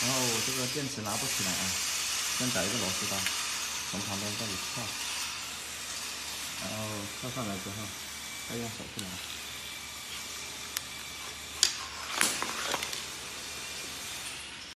然后这个电池拉不起来啊，先找一个螺丝刀，从旁边这里撬，然后撬上来之后，再用手去拉。